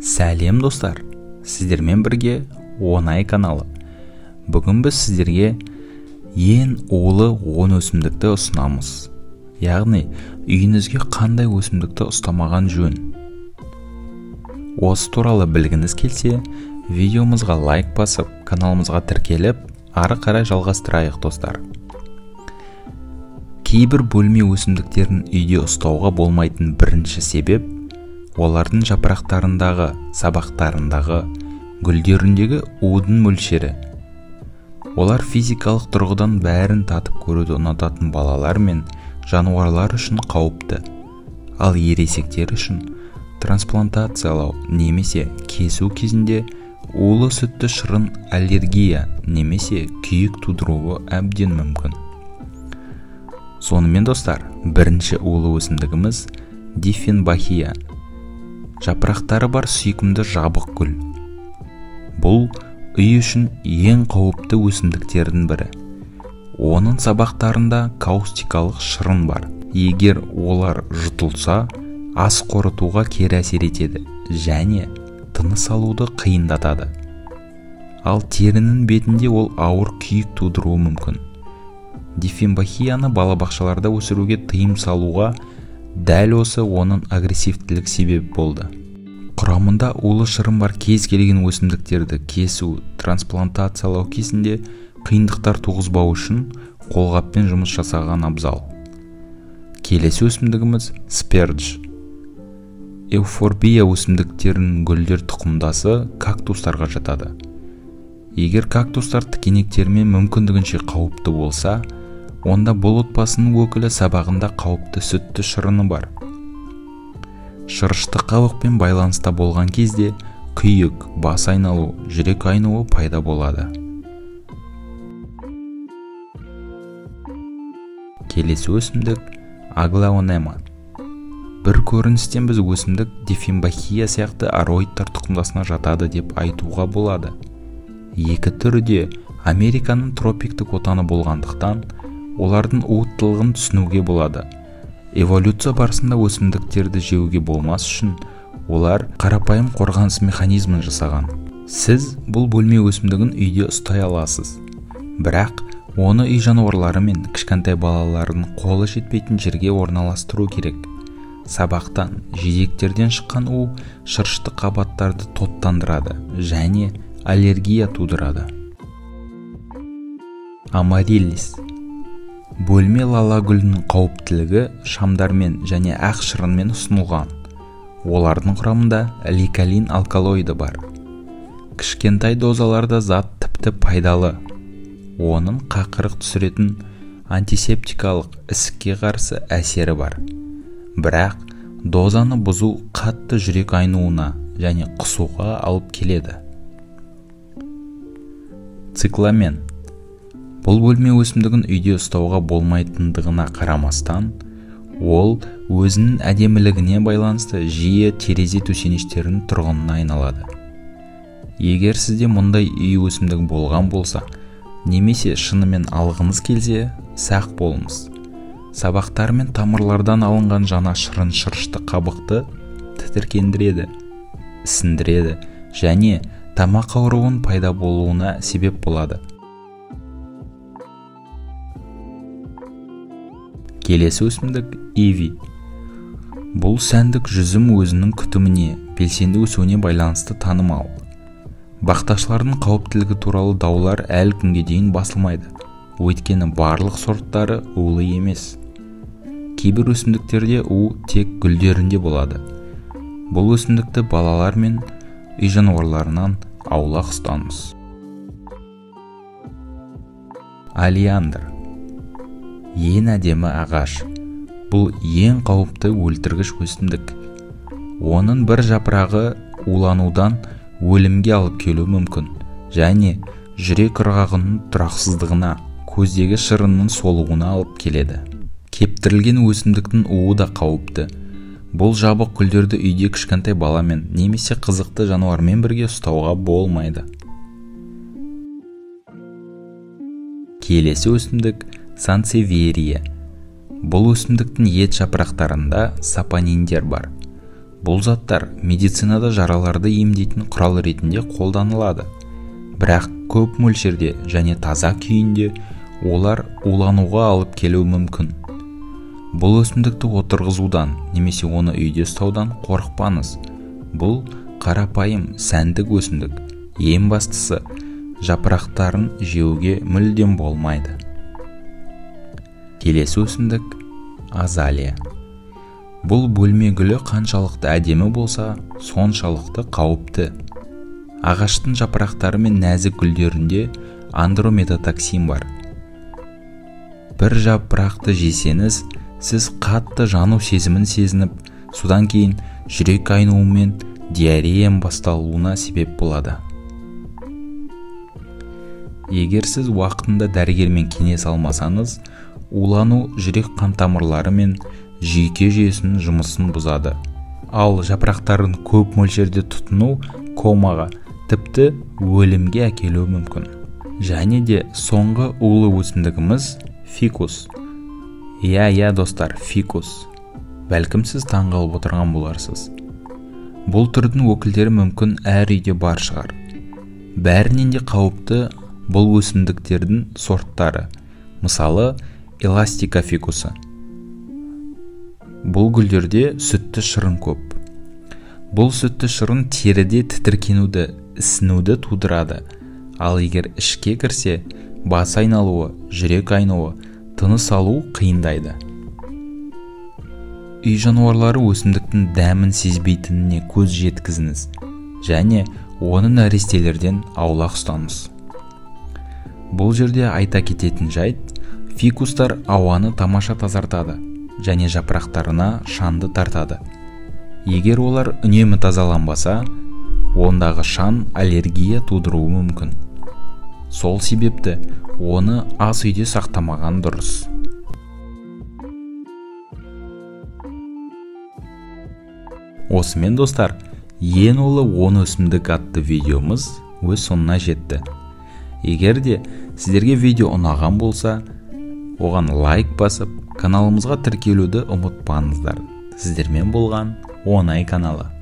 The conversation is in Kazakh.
Сәлем достар, сіздермен бірге Оңай каналы. Бүгін біз сіздерге ең улы 10 өсімдікті ұсынамыз. Яғни, үйіңізге қандай өсімдікті ұстамаған жөн. Осы туралы білгіңіз келсе, видеомызға лайк басып, каналымызға тіркеліп, ары қарай жалғастырайық достар. Кейбір бөлме өсімдіктерін үйде ұстауға болмайтын бірінші себеп олардың жапырақтарындағы, сабақтарындағы, гүлдеріндегі удың мөлшері. Олар физикалық тұрғыдан бәрін татып көруді ұнататын балалар мен жануарлар үшін қауіпті. Ал ересектер үшін трансплантациялау немесе кесу кезінде улы сүтті шырын аллергия немесе күйік тудыруы әбден мүмкін. Сонымен достар, бірінші улы өсімдігіміз диффенбахия. Жапырақтары бар сүйкімді жабық гүл. Бұл үй үшін ең қауіпті өсімдіктердің бірі. Оның сабақтарында каустикалық шырын бар. Егер олар жұтылса, ас қорытуға кері әсер етеді және тыныс алуды қиындатады. Ал терінің бетінде ол ауыр күйік тудыруы мүмкін. Диффенбахияны балабақшаларда өсіруге тыйым салуға дәл осы оның агрессивтілік себеп болды. Құрамында улы шырын бар кез келген өсімдіктерді кесу, трансплантациялау кезінде қиындықтар туғызбау үшін қолғаппен жұмыс жасаған абзал. Келесі өсімдігіміз спардж. Эуфорбия өсімдіктерінің гүлдер тұқымдасы кактустарға жатады. Егер кактустар тікенектермен мүмкіндігінше қауіпті болса, онда бұл отбасының өкілі сабағында қауіпті сүтті шырыны бар. Шырышты қабықпен байланыста болған кезде күйік, бас айналу, жүрек айнуы пайда болады. Келесі өсімдік аглаонема. Бір көріністен біз өсімдік диффенбахия сияқты ароидтар тұқымдасына жатады деп айтуға болады. Екі түрі де Американың тропиктік отаны болғандықтан, олардың уыттылығын түсінуге болады. Эволюция барысында өсімдіктерді жеуге болмас үшін, олар қарапайым қорғаныс механизмін жасаған. Сіз бұл бөлме өсімдігін үйде ұстай аласыз. Бірақ, оны үй жануарлары мен кішкентай балалардың қолы жетпейтін жерге орналастыру керек. Сабақтан, жидектерден шыққан у шырышты қабаттарды тоттандырады және аллергия тудырады. Амариллис. Бөлме лала гүлінің қауіптілігі шамдармен және ақ шырынмен ұсынылған. Олардың құрамында ликолин алкалоиды бар. Кішкентай дозаларда зат тіпті пайдалы. Оның қақырық түсіретін антисептикалық ісікке қарсы әсері бар. Бірақ дозаны бұзу қатты жүрек айнуына және құсуға алып келеді. Цикламен. Бұл бөлме өсімдігін үйде ұстауға болмайтындығына қарамастан, ол өзінің әдемілігіне байланысты жиі терезе төсеніштерінің тұрғынына айналады. Егер сізде мұндай үй өсімдігі болған болса, немесе шынымен алғыңыз келсе, сақ болыңыз. Сабақтар мен тамырлардан алынған жаңа шырын шырышты қабықты тітіркендіреді, ісіндіреді және тамақ ауруын пайда болуына себеп болады. Келесі өсімдік иви. Бұл сәндік жүзім өзінің күтіміне, белсенді өсуіне байланысты танымал. Бақташылардың қауіптілігі туралы даулар әлі күнге дейін басылмайды, өйткені барлық сорттары улы емес. Кейбір өсімдіктерде у тек гүлдерінде болады. Бұл өсімдікті балалар мен үй жануарларынан аулақ ұстаңыз. Олеандр. Ең әдемі ағаш. Бұл ең қауіпті өлтіргіш өсімдік. Оның бір жапырағы уланудан өлімге алып келуі мүмкін және жүрек ырғағының тұрақсыздығына, көздегі шырынның солуына алып келеді. Кептірілген өсімдіктің уы да қауіпті. Бұл жабық гүлдерді үйде кішкентай баламен немесе қызықты жануармен бірге ұстауға болмайды. Келесі өсімдік сансеверия. Бұл өсімдіктің ет жапырақтарында сапониндер бар. Бұл заттар медицинада жараларды емдейтін құрал ретінде қолданылады, бірақ көп мөлшерде және таза күйінде олар улануға алып келуі мүмкін. Бұл өсімдікті отырғызудан немесе оны үйде ұстаудан қорықпаңыз. Бұл қарапайым сәндік өсімдік. Ең бастысы, жапырақтарын жеуге мүлдем болмайды. Келесі өсімдік азалия. Бұл бөлме гүлі қаншалықты әдемі болса, соншалықты қауіпті. Ағаштың жапырақтары мен нәзік гүлдерінде андрометатоксин бар. Бір жапырақты жесеңіз, сіз қатты жану сезімін сезініп, содан кейін жүрек айнуы мен диарея басталуына себеп болады. Егер сіз уақытында дәрігермен кеңес алмасаңыз, улану жүрек қан тамырлары мен жүйке жүйесінің жұмысын бұзады. Ал жапырақтарын көп мөлшерде тұтыну комаға, тіпті өлімге әкелуі мүмкін. Және де соңғы улы өсімдігіміз фикус. Иә достар, фикус. Бәлкім сіз таңғалып отырған боларсыз. Бұл түрдің өкілдері мүмкін әр үйде бар шығар. Бәрінен де қауіпті бұл өсімдіктердің сорттары. Мысалы, эластика фикусы. Бұл гүлдерде сүтті шырын көп. Бұл сүтті шырын теріде тітіркенуді, ісінуді тудырады. Ал егер ішке кірсе, бас айналуы, жүрек айнуы, тыныс алу қиындайды. Үй жануарлары өсімдіктің дәмін сезбейтініне көз жеткізіңіз және оны нәрестелерден аулақ ұстаңыз. Бұл жерде айта кететін жайт, фикустар ауаны тамаша тазартады және жапырақтарына шаңды тартады. Егер олар үнемі тазаланбаса, ондағы шаң аллергия тудыруы мүмкін. Сол себепті оны ас үйде сақтамаған дұрыс. Осымен достар, ең ұлы 10 өсімдік атты видеомыз өз соңына жетті. Егер де сіздерге видео ұнаған болса, оған лайк басып, каналымызға тіркелуді ұмытпаңыздар. Сіздермен болған Оңай каналы.